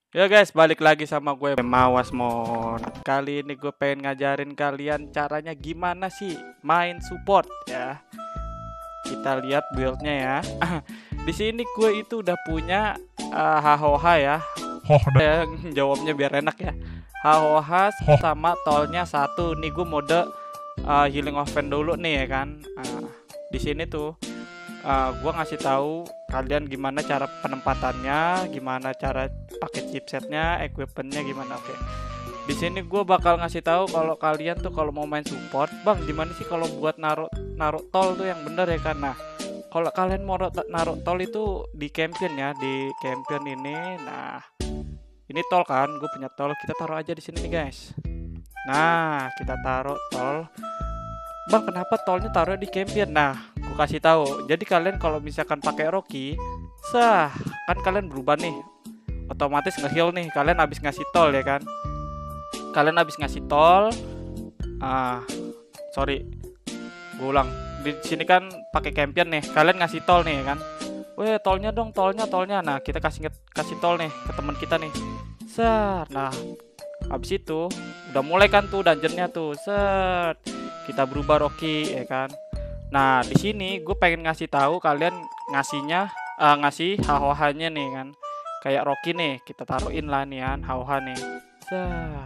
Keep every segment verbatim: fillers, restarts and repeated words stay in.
Ya guys, balik lagi sama gue Mawasmon. Kali ini gue pengen ngajarin kalian caranya gimana sih main support ya. Kita lihat buildnya ya. Di sini gue itu udah punya uh, Hahoha ya. Hoh dah. Ya, jawabnya biar enak ya. Hahoha sama tolnya satu. Nih gue mode uh, healing offense dulu nih ya kan. Uh, di sini tuh uh, gue ngasih tahu kalian gimana cara penempatannya, gimana cara pakai chipsetnya, equipmentnya gimana. Oke. Di sini gue bakal ngasih tahu kalau kalian tuh kalau mau main support, bang, gimana sih kalau buat naruh naruh tol tuh yang bener ya kan. Nah, kalau kalian mau naruh tol itu di champion ya, di champion ini. Nah, ini tol kan, gue punya tol, kita taruh aja di sini nih guys. Nah, kita taruh tol. Bang, kenapa tolnya taruh di champion? Nah, gue kasih tahu. Jadi kalian kalau misalkan pakai Rocky, sah, kan kalian berubah nih, otomatis nge-heal nih. Kalian habis ngasih tol ya kan? Kalian habis ngasih tol. Ah, sorry, gue ulang. Di sini kan pakai champion nih. Kalian ngasih tol nih ya kan? Weh, tolnya dong, tolnya, tolnya. Nah, kita kasih kasih tol nih ke teman kita nih. Sah, nah, habis itu udah mulai kan tuh dungeonnya tuh. Set. Kita berubah Rocky ya kan. Nah, di sini gue pengen ngasih tahu kalian ngasihnya uh, ngasih Hahoha-nya nih kan. Kayak Rocky nih, kita taruhin lah nih kan Hahoha nih. Sah.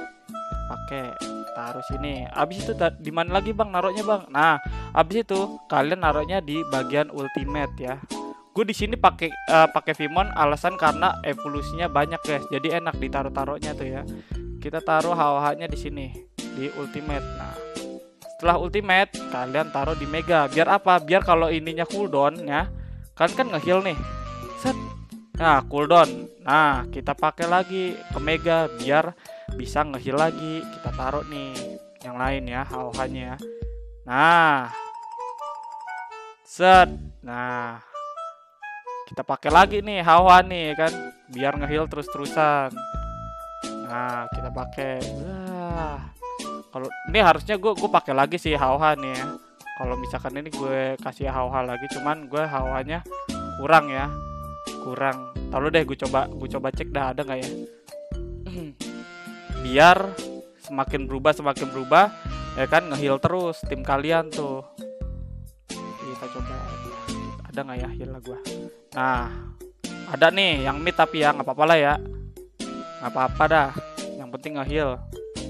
Pakai taruh sini. Abis itu di mana lagi bang naruhnya bang? Nah, abis itu kalian naruhnya di bagian ultimate ya. Gue di sini pakai uh, pakai Vimon alasan karena evolusinya banyak guys. Jadi enak ditaruh-taruhnya tuh ya. Kita taruh Hahoha-nya di sini di ultimate. Nah, setelah ultimate kalian taruh di mega. Biar apa? Biar kalau ininya cooldown ya, kalian kan nge-heal nih. Set. Nah, cooldown. Nah, kita pakai lagi ke mega biar bisa nge-heal lagi. Kita taruh nih yang lain ya, Hahoha-nya. Nah. Set. Nah. Kita pakai lagi nih Hahoha nih kan biar nge-heal terus-terusan. Nah, kita pakai. Wah. Kalau ini harusnya gue gue pakai lagi sih Hahoha nih ya. Kalau misalkan ini gue kasih Hahoha lagi, cuman gue Hahoha-nya kurang ya, kurang. Tahu deh, gue coba gue coba cek dah ada nggak ya. Biar semakin berubah semakin berubah ya kan, nge-heal terus tim kalian tuh. Kita coba ada nggak ya heal gue. Nah, ada nih yang mid tapi ya nggak apa-apa lah ya, nggak apa-apa dah. Yang penting nge-heal.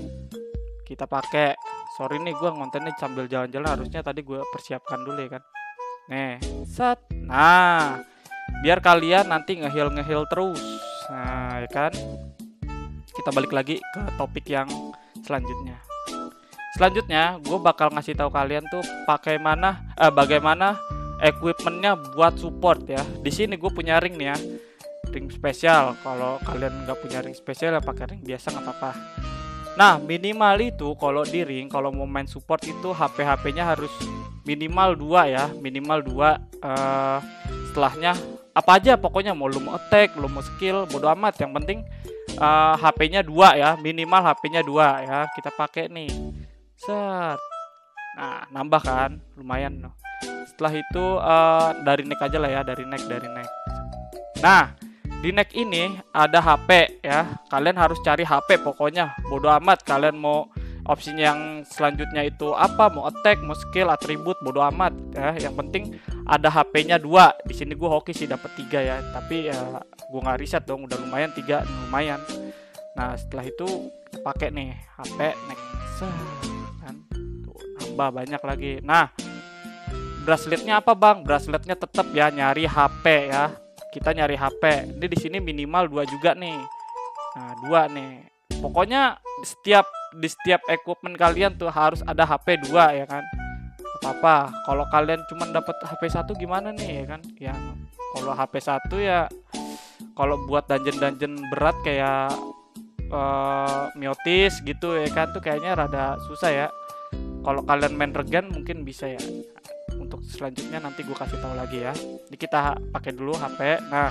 Kita pakai, sorry nih gue ngontennya sambil jalan-jalan, harusnya tadi gue persiapkan dulu ya kan. Nih, set. Nah, biar kalian nanti nge-heal nge-heal terus. Nah, ya kan. Kita balik lagi ke topik yang selanjutnya. Selanjutnya, gue bakal ngasih tahu kalian tuh pakai mana, eh, bagaimana equipmentnya buat support ya. Di sini gue punya ring nih ya, ring spesial. Kalau kalian nggak punya ring spesial ya pakai ring biasa nggak apa-apa. Nah, minimal itu kalau di ring, kalau mau main support itu H P H P-nya harus minimal dua ya, minimal dua. Uh, setelahnya apa aja pokoknya, mau lu mau attack, lu mau skill, bodo amat. Yang penting uh, H P-nya dua ya, minimal H P-nya dua ya. Kita pakai nih. Set. Nah, nambah kan, lumayan loh. Setelah itu uh, dari neck aja lah ya, dari neck, dari neck. Nah, di neck ini ada H P ya. Kalian harus cari H P pokoknya. Bodo amat kalian mau opsinya yang selanjutnya itu apa, mau attack, mau skill, atribut, bodo amat ya. Yang penting ada H P-nya dua. Di sini gue hoki sih dapat tiga ya. Tapi ya gue nggak riset dong, udah lumayan tiga, lumayan. Nah, setelah itu kita pakai nih H P neck. Kan tuh, nambah banyak lagi. Nah, braceletnya apa bang? Braceletnya tetap ya nyari H P ya. Kita nyari H P. Ini di sini minimal dua juga nih. Nah, dua nih. Pokoknya setiap di setiap equipment kalian tuh harus ada H P dua ya kan. Apa-apa. Kalau kalian cuma dapat H P satu gimana nih ya kan? Yang kalau H P satu ya kalau buat dungeon-dungeon berat kayak uh, Miotis gitu ya kan tuh kayaknya rada susah ya. Kalau kalian main regen mungkin bisa ya. Untuk selanjutnya nanti gue kasih tahu lagi ya. Ini kita pakai dulu H P. Nah,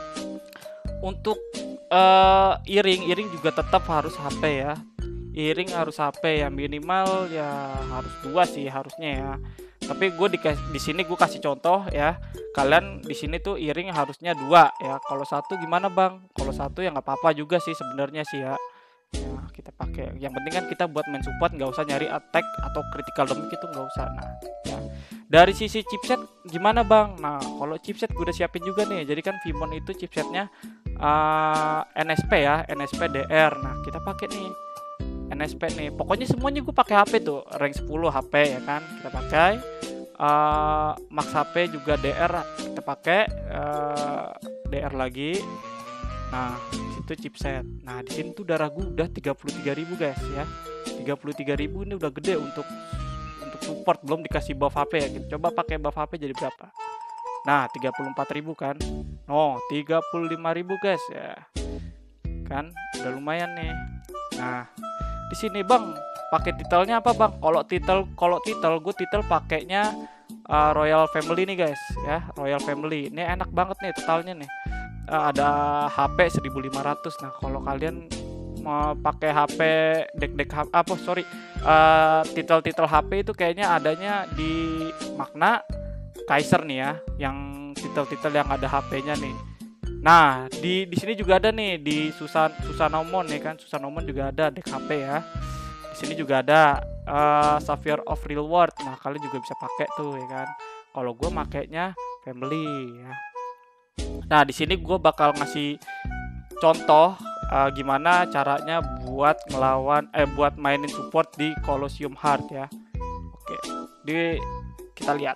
untuk uh, iring, iring juga tetap harus H P ya. Iring harus H P ya, minimal ya harus dua sih harusnya ya. Tapi gue di di sini gue kasih contoh ya. Kalian di sini tuh iring harusnya dua ya. Kalau satu gimana bang? Kalau satu ya nggak apa-apa juga sih sebenarnya sih ya. Nah, kita pakai. Yang penting kan kita buat main support nggak usah nyari attack atau critical damage itu nggak usah. Nah, ya. Dari sisi chipset gimana bang? Nah, kalau chipset gue udah siapin juga nih. Jadi kan Vimon itu chipsetnya uh, N S P ya, N S P D R. Nah, kita pakai nih N S P nih. Pokoknya semuanya gue pakai H P tuh, rank sepuluh H P ya kan. Kita pakai uh, max H P juga D R kita pakai uh, D R lagi. Nah, itu chipset. Nah, di sini tuh darah gue udah tiga puluh tiga ribu guys ya. tiga puluh tiga ribu ini udah gede untuk untuk support, belum dikasih buff H P ya. Kita coba pakai buff H P jadi berapa? Nah, tiga puluh empat ribu kan. Oh, tiga puluh lima ribu guys ya. Kan udah lumayan nih. Nah, di sini bang pakai titelnya apa bang? Kalau titel kalau titel gue titel pakainya uh, Royal Family nih guys ya, Royal Family. Ini enak banget nih totalnya nih. Uh, ada H P seribu lima ratus. Nah, kalau kalian mau pakai H P dek-dek apa sorry uh, titel-titel H P itu kayaknya adanya di Magna Kaiser nih ya, yang titel-titel yang ada H P-nya nih. Nah, di di sini juga ada nih di Susan Susanomon nih kan. Susanomon juga ada deck H P ya. Di sini juga ada uh, Sapphire of Real World. Nah, kalian juga bisa pakai tuh ya kan. Kalau gue makainya Family ya. Nah, di sini gue bakal ngasih contoh uh, gimana caranya buat ngelawan eh buat mainin support di Colosseum Heart ya. Oke, di kita lihat.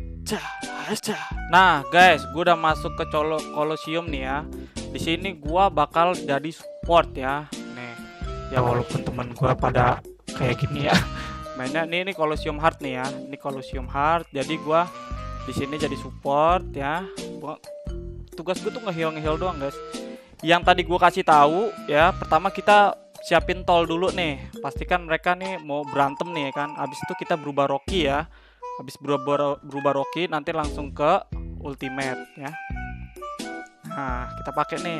Nah guys, gue udah masuk ke Colo Colosseum nih ya. Di sini gue bakal jadi support ya. Nih, ya walaupun temen gue pada kayak gini ya. Mainnya nih ini Colosseum Heart nih ya. Ini Colosseum Heart. Jadi gue di sini jadi support ya. Gua, tugas gue tuh ngeheal ngeheal doang guys. Yang tadi gue kasih tahu ya. Pertama kita siapin tol dulu nih. Pastikan mereka nih mau berantem nih kan. Abis itu kita berubah Rocky ya. Habis berubah, berubah Rocky nanti langsung ke ultimate ya. Nah, kita pakai nih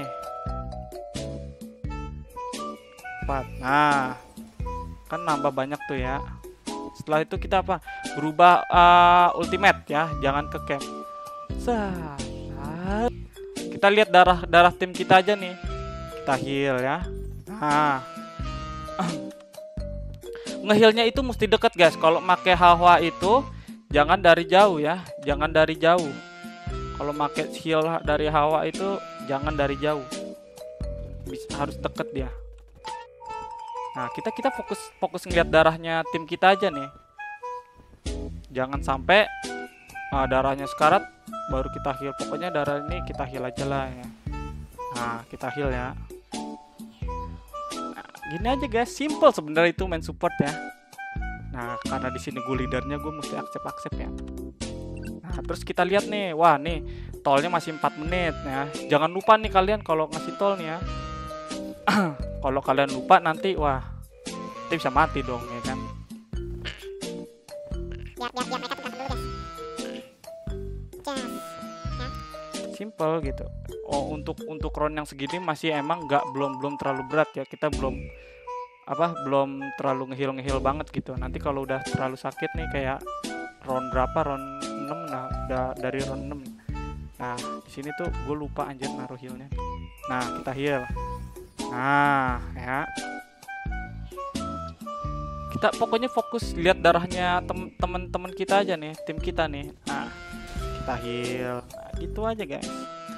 empat. Nah, kan nambah banyak tuh ya. Setelah itu kita apa? Berubah uh, ultimate ya, jangan ke camp. Saat kita lihat darah darah tim kita aja nih. Kita heal ya. Nah, ngehealnya itu mesti deket guys. Kalau pakai hawa itu jangan dari jauh ya, jangan dari jauh. Kalau pakai heal dari hawa itu jangan dari jauh, bisa harus deket dia. Nah, kita kita fokus fokus ngeliat darahnya tim kita aja nih. Jangan sampai uh, darahnya sekarat baru kita heal. Pokoknya darah ini kita heal aja lah ya. Nah, kita heal ya. Nah, gini aja guys, simple sebenarnya itu main support ya. Nah, karena di sini gue leadernya, gue mesti accept-accept ya. Nah, terus kita lihat nih, wah nih tolnya masih empat menit ya. Jangan lupa nih kalian kalau ngasih tol nih ya. Kalau kalian lupa nanti, wah, nanti bisa mati dong ya kan. Simple gitu. Oh, untuk untuk round yang segini masih emang nggak belum belum terlalu berat ya. Kita belum apa belum terlalu ngehil ngehil banget gitu. Nanti kalau udah terlalu sakit nih kayak round berapa, round enam, nah udah dari round enam. Nah di sini tuh gue lupa anjir naruh healnya. Nah kita heal. Nah ya, kita pokoknya fokus lihat darahnya temen-temen kita aja nih, tim kita nih. Nah kita heal. Nah, gitu aja guys.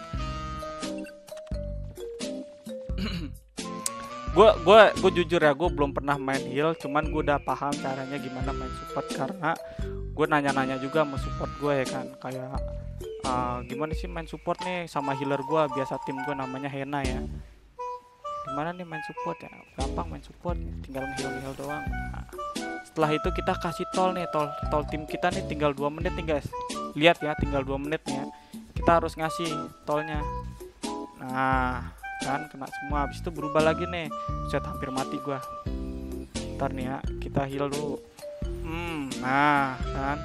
gue gue gue jujur ya, gue belum pernah main heal, cuman gue udah paham caranya gimana main support karena gue nanya-nanya juga sama support gue ya kan, kayak uh, gimana sih main support nih sama healer gue, biasa tim gue namanya Hena ya, gimana nih main support ya, gampang main support, tinggal heal heal doang. Nah, setelah itu kita kasih tol nih, tol tol tim kita nih tinggal dua menit nih guys, lihat ya tinggal dua menit nih ya, kita harus ngasih tolnya. Nah kan kena semua, habis itu berubah lagi nih, set hampir mati gua. Ntar nih ya, kita heal dulu. hmm, Nah kan,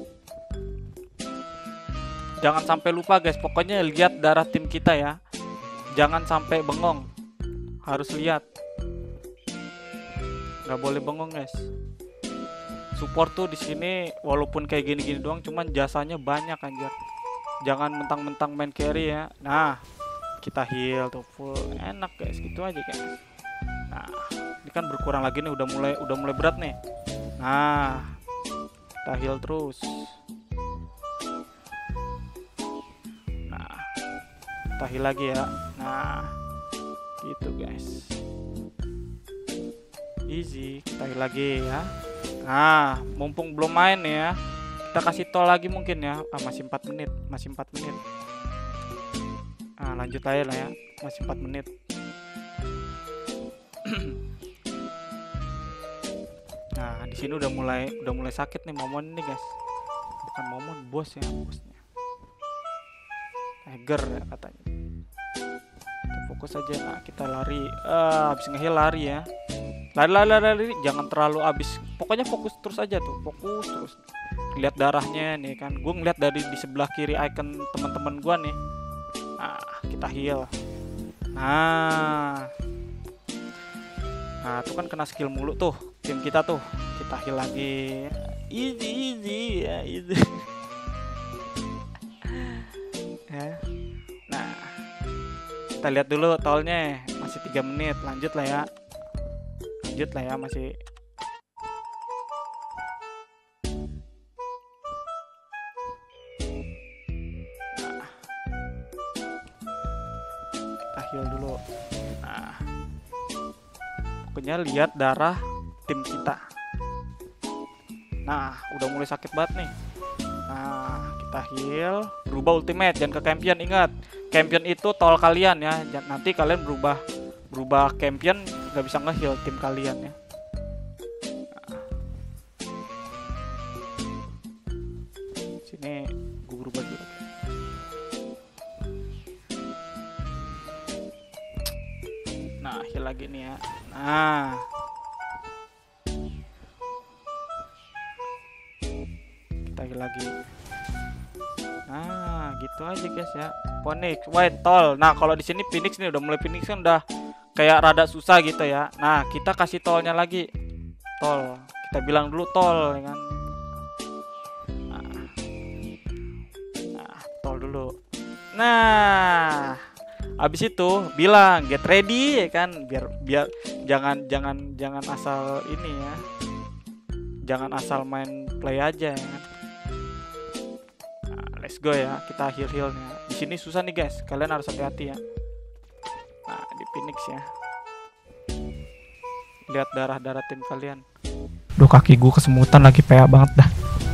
jangan sampai lupa guys, pokoknya lihat darah tim kita ya, jangan sampai bengong, harus lihat, nggak boleh bengong guys. support tuh di sini walaupun kayak gini-gini doang, cuman jasanya banyak anjir. Jangan mentang-mentang main carry ya. Nah, kita heal tuh full, enak guys, gitu aja guys. Nah, ini kan berkurang lagi nih, udah mulai udah mulai berat nih. Nah, kita heal terus. Nah, kita heal lagi ya. Nah, gitu guys. Easy, kita heal lagi ya. Nah, mumpung belum main ya, kita kasih tol lagi mungkin ya. Ah, masih empat menit, masih empat menit. Nah, lanjut aja lah ya, masih empat menit. Nah, di sini udah mulai udah mulai sakit nih Momon ini guys. Bukan Momon, bos ya, bosnya. Tiger ya katanya. Kita fokus aja. Nah, kita lari. Ah, habis ngeheal lari ya. Lari, lari, lari, lari, jangan terlalu abis. Pokoknya fokus terus aja tuh, fokus terus. Lihat darahnya nih kan. Gue ngeliat dari di sebelah kiri icon teman-teman gue nih. Nah, kita heal. Nah, nah itu kan kena skill mulu tuh tim kita tuh. Kita heal lagi. Easy, easy ya, easy. Ya. Nah, kita lihat dulu tolnya. Masih tiga menit, lanjut lah ya. Lanjut lah ya, masih. Nah, kita heal dulu. Nah, pokoknya lihat darah tim kita. Nah, udah mulai sakit banget nih. Nah, kita heal, berubah ultimate, jangan ke champion, ingat. Champion itu tol kalian ya. Nanti kalian berubah berubah champion nggak bisa nge-heal tim kalian ya. Nah, sini gue berubah dulu. Nah, heal lagi nih ya. Nah, kita heal lagi. Nah, gitu aja guys ya. Phoenix, White, tol. Nah, kalau di sini Phoenix nih udah mulai Phoenix kan udah kayak rada susah gitu ya. Nah, kita kasih tolnya lagi. Tol. Kita bilang dulu tol ya kan. Nah, nah tol dulu. Nah, habis itu bilang get ready ya kan, biar biar jangan jangan jangan asal ini ya. Jangan asal main play aja ya kan. Nah, let's go ya, kita heal-healnya. Di sini susah nih guys, kalian harus hati-hati ya. Nah, di Phoenix ya. Lihat darah-darah tim kalian. Duh, kaki gue kesemutan lagi, P A banget dah.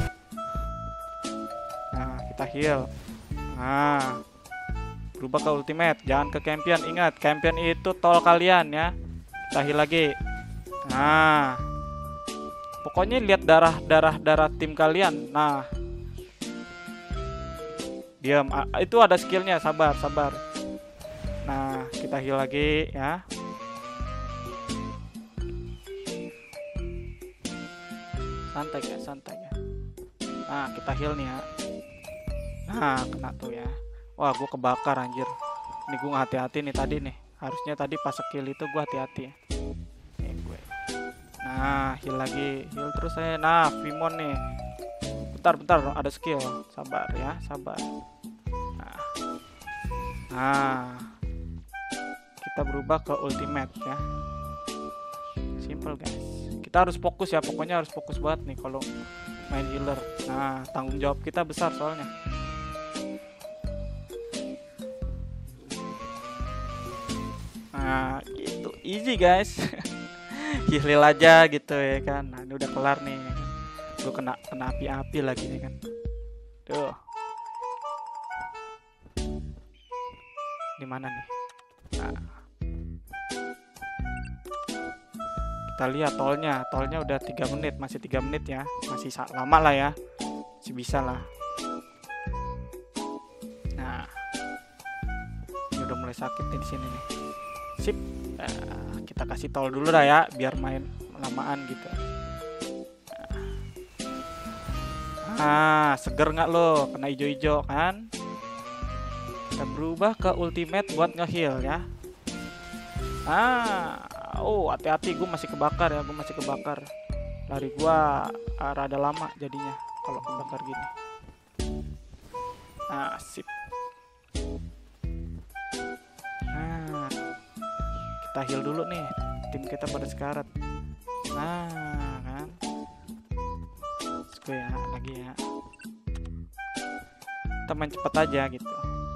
Nah, kita heal. Nah, berubah ke ultimate, jangan ke champion. Ingat, champion itu tol kalian ya. Kita heal lagi. Nah, pokoknya lihat darah-darah darah tim kalian. Nah, diam. Itu ada skillnya, sabar, sabar. Nah, kita heal lagi ya. Santai ya, santai ya. Nah, kita heal nih ya. Nah, kena tuh ya. Wah, gue kebakar anjir. Ini gue gak hati-hati nih tadi nih. Harusnya tadi pas skill itu gue hati-hati ya. Nih gue. Nah, heal lagi. Heal terus saya. Nah, Vimon nih. Bentar, bentar. Ada skill. Sabar ya, sabar. Nah. Nah. Kita berubah ke ultimate ya. Simple guys. Kita harus fokus ya, pokoknya harus fokus banget nih kalau main healer. Nah, tanggung jawab kita besar soalnya. Nah, gitu. Easy guys. Heal aja gitu ya kan. Nah, ini udah kelar nih. Gue kena kena api-api lagi nih kan. Tuh. Di mana nih? Nah. Kita lihat tolnya, tolnya udah tiga menit, masih tiga menit ya, masih lama lah ya, masih bisa lah. Nah, ini udah mulai sakit nih di sini nih. Sip, nah, kita kasih tol dulu dah ya, biar main lamaan gitu. Nah, seger nggak lo, kena hijau-hijau kan? Kita berubah ke ultimate buat nge-heal ya. Ah. Oh, hati-hati, gue masih kebakar ya, gue masih kebakar. lari gua uh, rada lama jadinya kalau kebakar gini. Nah, sip. Nah, kita heal dulu nih. Tim kita pada sekarat. Nah, kan. Let's go ya, lagi ya. Kita main cepet aja gitu.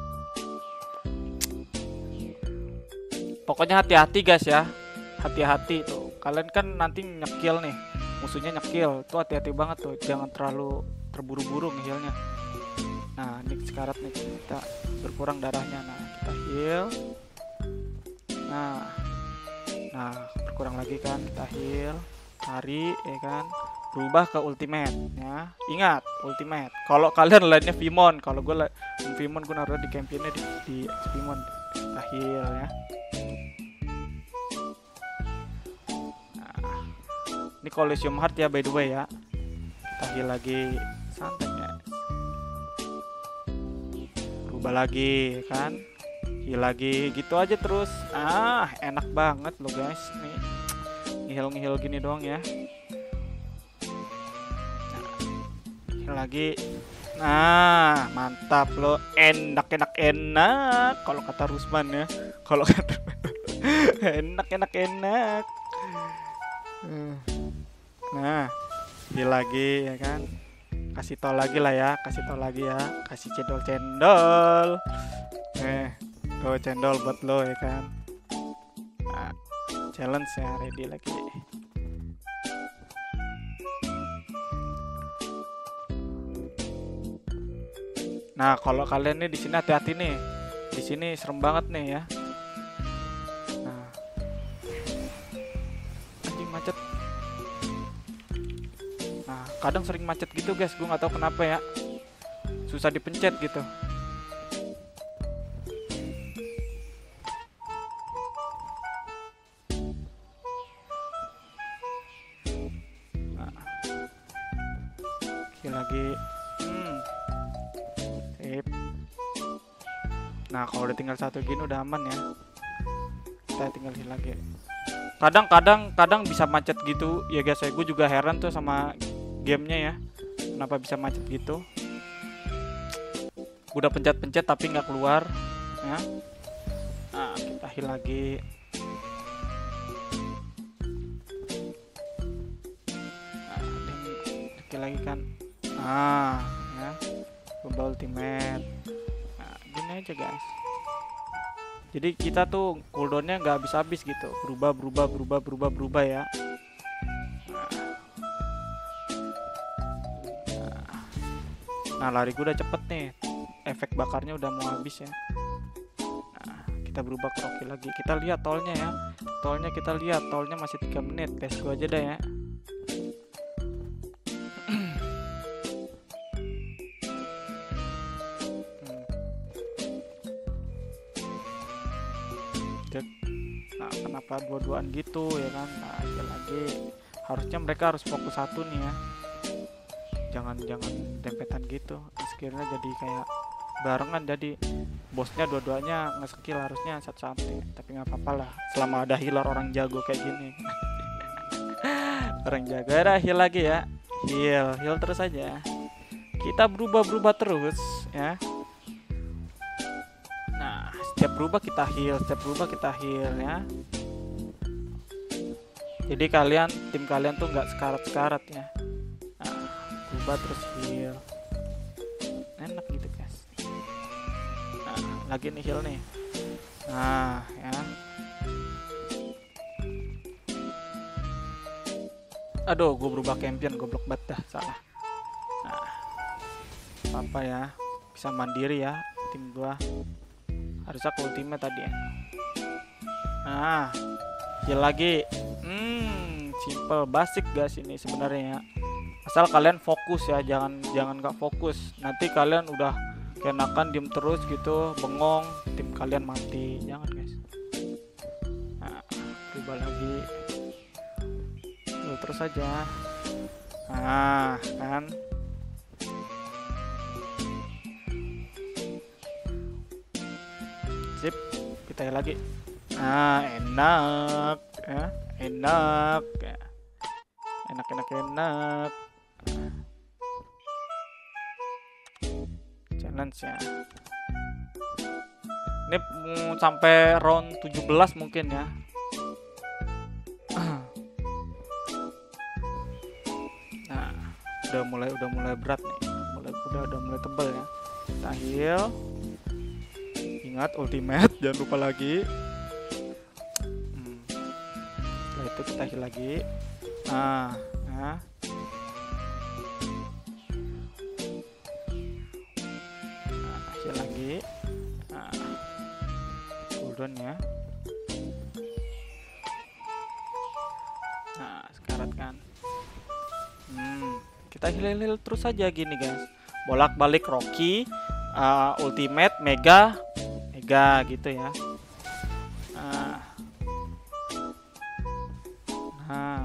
Pokoknya hati-hati guys ya. Hati-hati tuh. Kalian kan nanti nyekil nih. Musuhnya nyekil. Tuh hati-hati banget tuh. Jangan terlalu terburu-buru nge-healnya. Nah, ini sekarat nih, kita berkurang darahnya. Nah, kita heal. Nah. Nah, berkurang lagi kan, kita heal. Lari ya kan. Berubah ke ultimate ya. Ingat, ultimate. Kalau kalian lainnya Vimon, kalau gue Vimon gue naruh di campionnya di, di Vimon. Kita heal ya. Nah, ini Coliseum Heart ya by the way ya. Kita heal lagi, santai ya. Berubah lagi kan. Heal lagi, gitu aja terus. Ah, enak banget loh guys. Nih, ngehil-ngehil gini doang ya. Lagi, nah mantap lo, enak enak enak kalau kata Rusman ya, kalau kata enak enak enak. Nah, ini lagi ya kan, kasih tau lagi lah ya, kasih tau lagi ya, kasih cendol cendol, eh, tuh cendol buat lo ya kan. Nah, challenge ya, ready lagi. Nah, kalau kalian nih di sini hati-hati nih. Di sini serem banget nih ya. Nah. Anjing macet. Nah, kadang sering macet gitu, guys. Gue nggak tahu kenapa ya. Susah dipencet gitu. Nah. Oke, lagi. Hmm. Nah, kalau udah tinggal satu gini udah aman ya. Kita tinggal heal lagi. Kadang-kadang kadang bisa macet gitu ya guys. Gue juga heran tuh sama gamenya ya. Kenapa bisa macet gitu? Udah pencet-pencet tapi nggak keluar ya. Nah, kita heal lagi. Nah, heal lagi kan. Nah, ya. Global ultimate. Gini aja guys, jadi kita tuh cooldownnya nggak habis-habis gitu, berubah berubah berubah berubah berubah ya. Nah, nah lari gue udah cepet nih, efek bakarnya udah mau habis ya. Nah, kita berubah ke Rocky lagi, kita lihat tolnya ya, tolnya kita lihat, tolnya masih tiga menit, tes gue aja dah ya. Nah, kenapa dua-duaan gitu ya kan? Nah, lagi harusnya mereka harus fokus satu nih ya. Jangan jangan dempetan gitu. Skillnya jadi kayak barengan, jadi bosnya dua-duanya nge-skill harusnya satu-satu. Tapi nggak apa-apa lah, selama ada healer orang jago kayak gini. Orang jago ada heal lagi ya. Heal, heal terus aja. Kita berubah-berubah terus ya. Setiap berubah kita heal, setiap berubah kita heal ya. Jadi kalian, tim kalian tuh nggak sekarat-sekarat ya. Nah, berubah terus heal. Enak gitu guys. Nah, lagi nih heal nih. Nah, ya. Aduh, gue berubah champion, goblok banget dah, salah. Nah, apa ya? Bisa mandiri ya tim gua. Harusnya ke ultimate tadi ya. Nah, heal lagi. Hmm, simple, basic guys ini sebenarnya ya. Asal kalian fokus ya, jangan jangan nggak fokus. Nanti kalian udah kenakan diem terus gitu, bengong, tim kalian mati. Jangan guys. Nah, coba lagi. Heal terus aja. Nah, kan. Sip, kita lagi. Ah, enak ya, enak ya. enak enak enak. Challenge ya. Ini mm, sampai round tujuh belas mungkin ya. Nah, udah mulai udah mulai berat nih. Mulai udah udah mulai tebal ya. Kita heal. Ingat ultimate, jangan lupa lagi. Hmm. Setelah itu kita heal lagi. Nah, nah. Nah, heal lagi. Nah. Cooldown ya. Nah, sekarat kan. Hmm, kita heal-heal terus aja gini guys. Bolak-balik Rocky, uh, ultimate, mega, mega gitu ya. Nah, nah,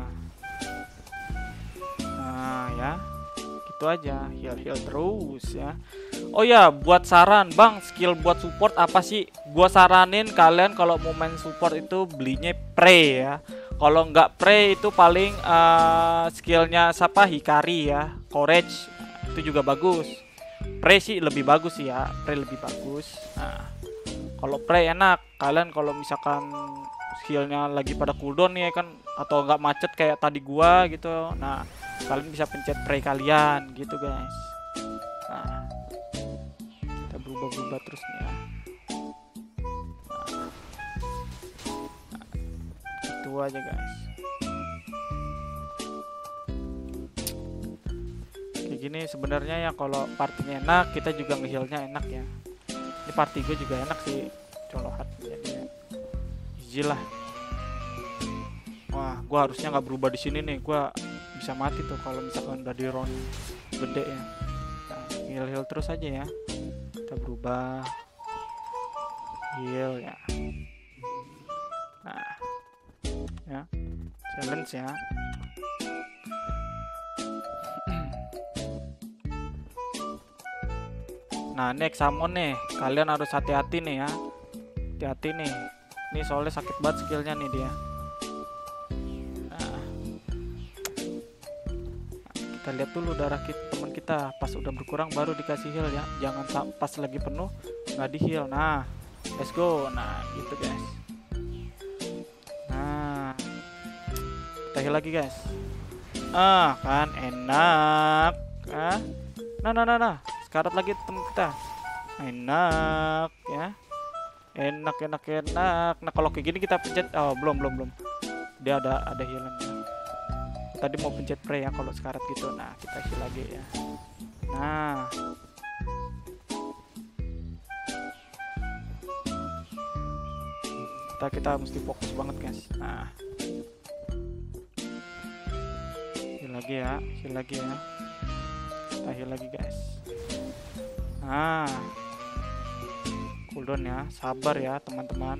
nah ya, gitu aja, heal-heal terus ya. Oh ya, buat saran bang, skill buat support apa sih? Gua saranin kalian kalau mau main support itu belinya Prey ya. Kalau nggak Prey itu paling uh, skillnya siapa? Hikari ya, Courage itu juga bagus. Prey sih lebih bagus sih ya, Prey lebih bagus. Nah, kalau Prey enak, kalian kalau misalkan skillnya lagi pada cooldown nih kan, atau nggak macet kayak tadi gua gitu, nah kalian bisa pencet Prey kalian gitu guys. Nah, kita berubah-berubah terus nih ya. Nah, itu aja guys. Kayak gini sebenarnya ya, kalau partinya enak kita juga ngehealnya enak ya. Ini party gue juga enak sih, colohat jadi easy lah. Wah, gue harusnya nggak berubah di sini nih, gue bisa mati tuh kalau misalkan udah di round gede ya. Nah, heal heal terus aja ya. Kita berubah heal ya. Nah, ya challenge ya. Nah, next summon nih, kalian harus hati-hati nih ya. Hati-hati nih. Ini soalnya sakit banget skillnya nih dia. Nah, kita lihat dulu darah kita, teman kita. Pas udah berkurang baru dikasih heal ya. Jangan pas lagi penuh nggak di heal. Nah, let's go. Nah, gitu guys. Nah, kita heal lagi guys. Ah, kan enak. Ah, nah, nah, nah, nah. Sekarat lagi temen kita. Enak ya. Enak enak enak. Nah, kalau kayak gini kita pencet, oh belum belum belum. Dia ada ada healingnya. Tadi mau pencet Prey ya kalau sekarat gitu. Nah, kita heal lagi ya. Nah. Kita kita mesti fokus banget, guys. Nah. Heal lagi ya, heal lagi ya. Kita heal lagi, guys. Nah, cooldown ya, sabar ya teman-teman.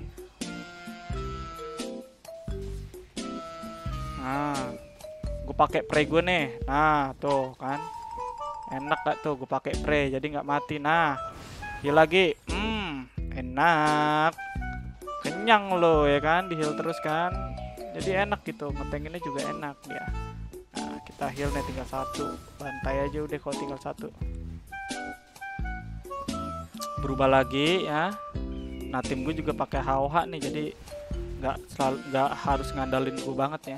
Nah, gue pakai Prey gue nih. Nah, tuh kan, enak gak tuh gue pakai Prey, jadi nggak mati. Nah, heal lagi, hmm, enak, kenyang loh ya kan, di heal terus kan, jadi enak gitu. Ngeteng ini juga enak dia. Nah, kita heal nih, tinggal satu, bantai aja udah kalau tinggal satu. Berubah lagi ya. Nah, tim gue juga pakai H O H nih, jadi nggak selalu nggak harus ngandalin gue banget ya.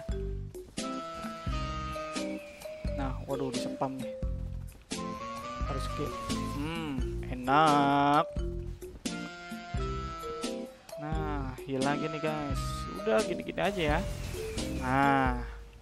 Nah, waduh di spam nih, harus skip. Hmm, enak. Nah, heal lagi nih guys. Udah gini-gini aja ya. Nah,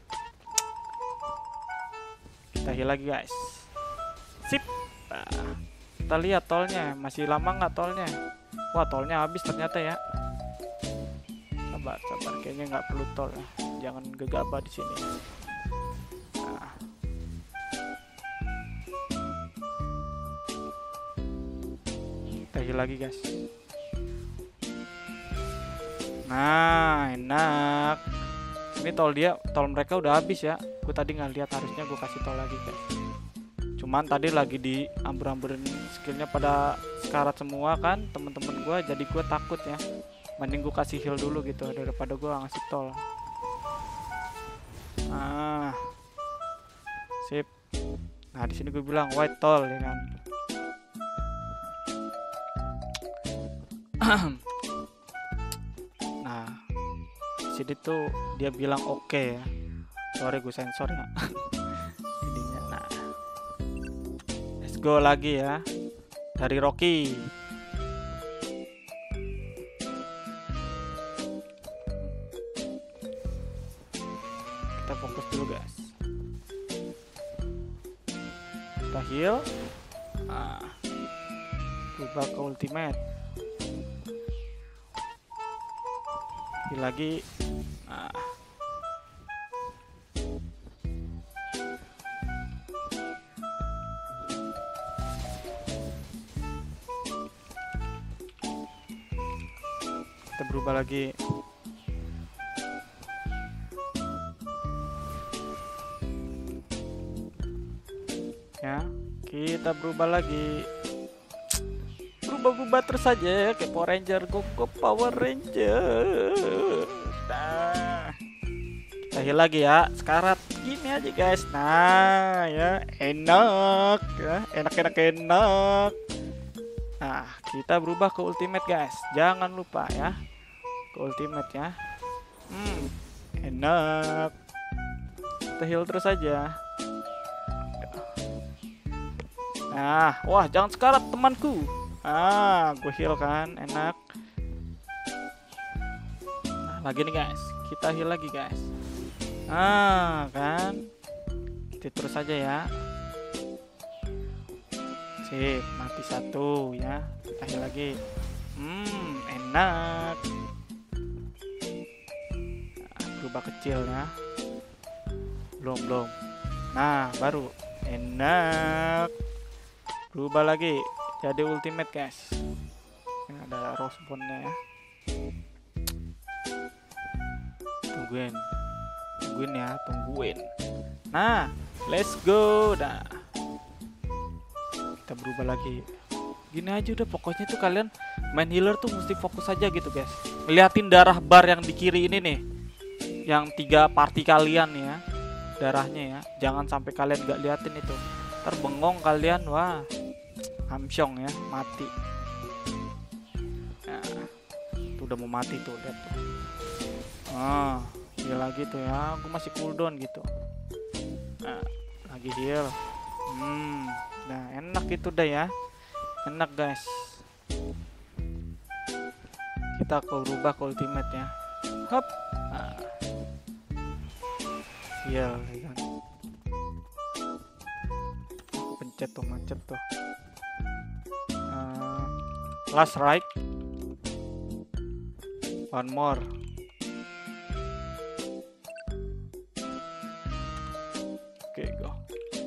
kita heal lagi guys. Sip. Nah, kita lihat tolnya masih lama nggak tolnya. Wah, tolnya habis ternyata ya. Sabar sabar, kayaknya nggak perlu tol ya. Jangan gegabah di sini. Nah. Kita heal lagi guys. Nah, enak. Ini tol dia, tol mereka udah habis ya. Gue tadi nggak lihat, harusnya gue kasih tol lagi guys. Cuman tadi lagi di ambur-amburin skillnya pada sekarat semua kan temen-temen gue, jadi gue takut ya. Mending gue kasih heal dulu gitu daripada gue ngasih tol. Ah, Sip. Nah di sini gue bilang white tall ya kan. Nah di sini tuh dia bilang oke okay ya. Sorry gue sensor ya. Ininya. Nah let's go lagi ya dari Rocky. Kita fokus dulu guys. Kita heal. Nah, berubah ke ultimate. Heal lagi. Nah. Kita berubah lagi. Ya, kita berubah lagi. Berubah-berubah terus saja kayak Power Ranger. Go go Power Ranger. Nah, kita heal lagi ya. Sekarat gini aja guys. Nah, ya enak ya, enak-enak enak. Nah, kita berubah ke ultimate guys. Jangan lupa ya, ke ultimate ya. Hmm, enak. Kita heal terus aja. Nah, wah jangan sekarat temanku. Ah, gue heal kan, enak. Nah, lagi nih guys, kita heal lagi guys. Ah, kan. Kita terus aja ya. Sip, mati satu ya. Kita heal lagi. Hmm, enak. Nah, berubah kecil ya. Belum, belum. Nah, baru. Enak. Berubah lagi jadi ultimate guys. Ini ada Rosebone-nya ya. Tungguin. Tungguin ya, tungguin. Nah, let's go. Dah. Kita berubah lagi. Gini aja udah, pokoknya tuh kalian main healer tuh mesti fokus aja gitu guys. Ngeliatin darah bar yang di kiri ini nih. Yang tiga party kalian ya. Darahnya ya. Jangan sampai kalian gak liatin itu. Ntar bengong kalian, wah. Hamsyong ya, mati. Nah, itu udah mau mati tuh, lihat tuh. Ah, heal lagi tuh ya. Aku masih cooldown gitu. Nah, lagi heal. Hmm, nah enak itu dah ya. Enak guys. Kita ke berubah ke ultimate ya. Hop. Nah. Heal ya kan. Pencet tuh, macet tuh. Uh, last right. One more. Oke, okay, go.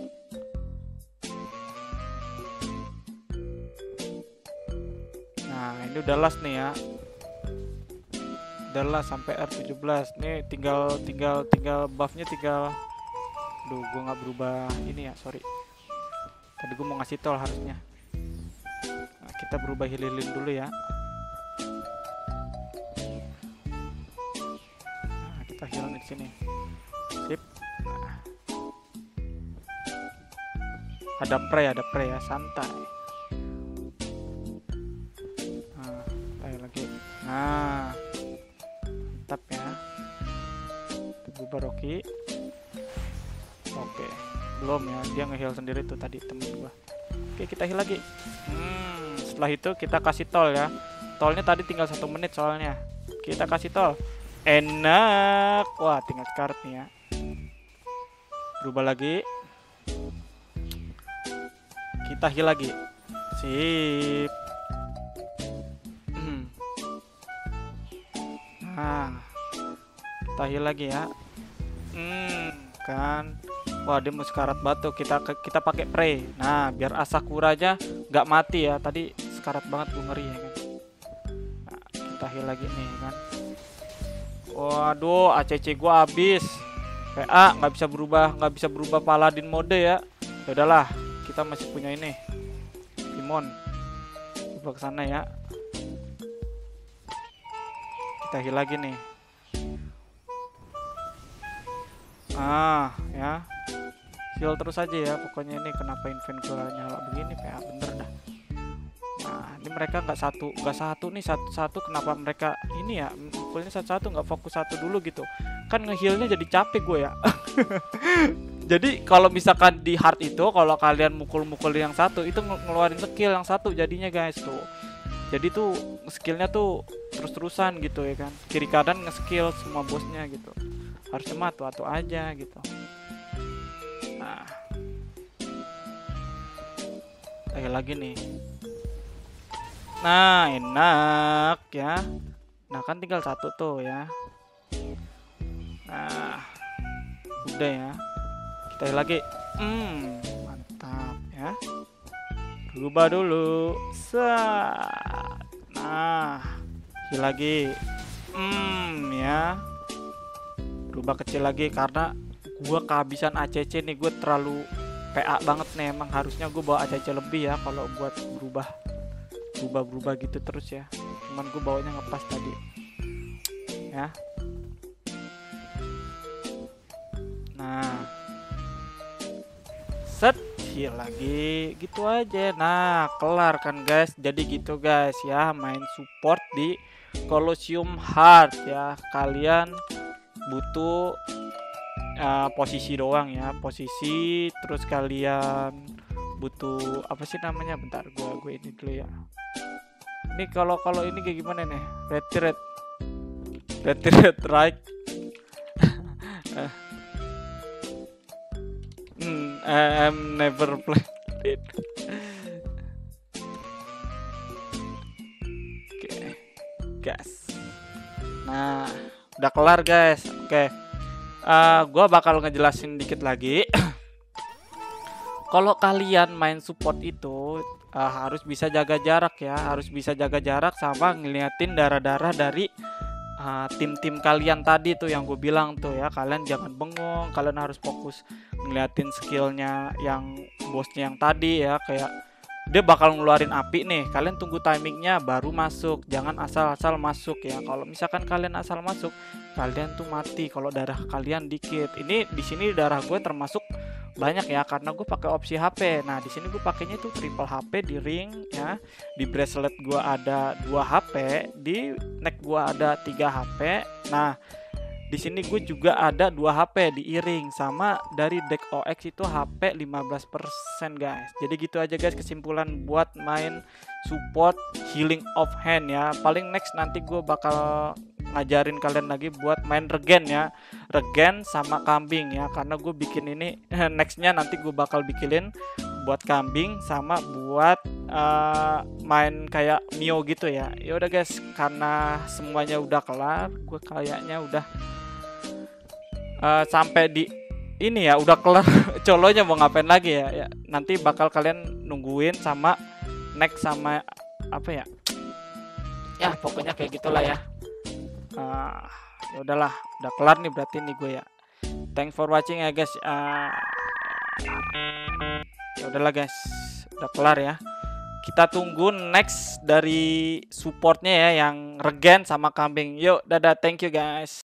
Nah, ini udah last nih ya. Udah last sampai R tujuh belas. Nih tinggal tinggal tinggal buffnya tinggal. Duh, gua nggak berubah ini ya, sorry. Tadi gua mau ngasih tol harusnya. Nah, kita berubah heal-healin dulu ya. Nah, kita heal di sini. Sip. Nah. Ada pre, ada pre ya, santai. Nah, ayo lagi. Nah, mantap ya. Kita berubah Rocky. Oke, belum ya, dia nge-heal sendiri tuh tadi temen gua. Oke, kita heal lagi. Hmm, setelah itu kita kasih tol ya. Tolnya tadi tinggal satu menit soalnya. Kita kasih tol. Enak. Wah, tinggal sekarat nih ya. Berubah lagi. Kita heal lagi. Sip. Hmm. Nah, kita heal lagi ya. Hmm, kan. Wah, dia mau sekarat batu. Kita kita pakai pre. Nah, biar Asakura aja nggak mati ya. Tadi sekarat banget, gue ngeri ya kan. Nah, kita heal lagi nih kan. Waduh, A C C gua habis. P A nggak bisa berubah, nggak bisa berubah Paladin mode ya. Ya udahlah, kita masih punya ini. Timon. Coba ke sana ya. Kita heal lagi nih. Ah, ya. heal terus aja ya. Pokoknya ini kenapa invent gua nyala begini P A bener dah. Nah ini mereka nggak satu nggak satu nih satu-satu, kenapa mereka ini ya mukulnya satu-satu nggak fokus satu dulu gitu kan, ngehealnya jadi capek gue ya. Jadi kalau misalkan di hard itu kalau kalian mukul-mukul yang satu itu ngeluarin skill yang satu jadinya guys tuh. Jadi tuh skillnya tuh terus-terusan gitu ya kan, kiri kanan nge-skill semua bosnya gitu, harusnya mah tuh aja gitu. Nah lagi lagi nih, nah enak ya, nah kan tinggal satu tuh ya. Nah udah ya, kita lagi, hmm mantap ya, berubah dulu, set. Nah kecil lagi, hmm ya, berubah kecil lagi karena gua kehabisan A C C nih, gue terlalu P A banget nih, emang harusnya gue bawa A C C lebih ya kalau buat berubah berubah berubah gitu terus ya, cuman gue bawanya ngepas tadi ya. Nah set heal lagi gitu aja, nah kelar kan guys. Jadi gitu guys ya, main support di Colosseum Hard ya, kalian butuh uh, posisi doang ya, posisi, terus kalian butuh apa sih namanya, bentar gua gue ini dulu ya. Ini kalau kalau ini kayak gimana nih, retreat retreat right. hmm, I'm never played it. Oke okay. Gas. Nah udah kelar guys. Oke okay. uh, gua bakal ngejelasin dikit lagi. Kalau kalian main support itu uh, harus bisa jaga jarak ya, harus bisa jaga jarak sama ngeliatin darah-darah dari uh, tim-tim kalian tadi tuh yang gue bilang tuh ya. Kalian jangan bengong, kalian harus fokus ngeliatin skillnya yang bosnya yang tadi ya, kayak dia bakal ngeluarin api nih, kalian tunggu timingnya baru masuk, jangan asal-asal masuk ya. Kalau misalkan kalian asal masuk, kalian tuh mati kalau darah kalian dikit. Ini di sini darah gue termasuk banyak ya karena gue pakai opsi H P. Nah di sini gue pakainya tuh triple H P di ring ya, di bracelet gue ada dua H P, di neck gue ada tiga H P. Nah di sini gue juga ada dua H P di earring, sama dari deck O X itu H P lima belas persen guys. Jadi gitu aja guys kesimpulan buat main support healing of hand ya. Paling next nanti gue bakal ngajarin kalian lagi buat main regen ya, regen sama kambing ya, karena gue bikin ini nextnya nanti gue bakal bikinin buat kambing sama buat uh, main kayak Mio gitu ya. Ya udah guys, karena semuanya udah kelar, gue kayaknya udah uh, sampai di ini ya, udah kelar. Colonya mau ngapain lagi ya, ya nanti bakal kalian nungguin sama next sama apa ya, ya pokoknya kayak gitulah ya. Uh, ya udahlah, udah kelar nih berarti nih gue ya. Thanks for watching ya guys. Uh, ya udahlah guys, udah kelar ya. Kita tunggu next dari supportnya ya, yang regen sama kambing. Yuk, dadah, thank you guys.